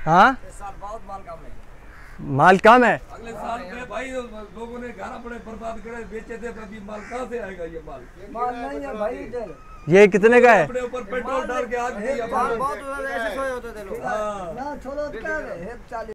हाँ बहुत माल कम है। माल कम है। अगले साल में भाई लोगों ने घर अपने बर्बाद करे बेचे थे, अभी माल कहाँ से आएगा? ये माल नहीं है भाई। ये कितने का है? अपने ऊपर पेट्रोल डाल के आज बहुत ऐसे सोए होते थे लोग। हाँ। ना छोड़ो क्या है 40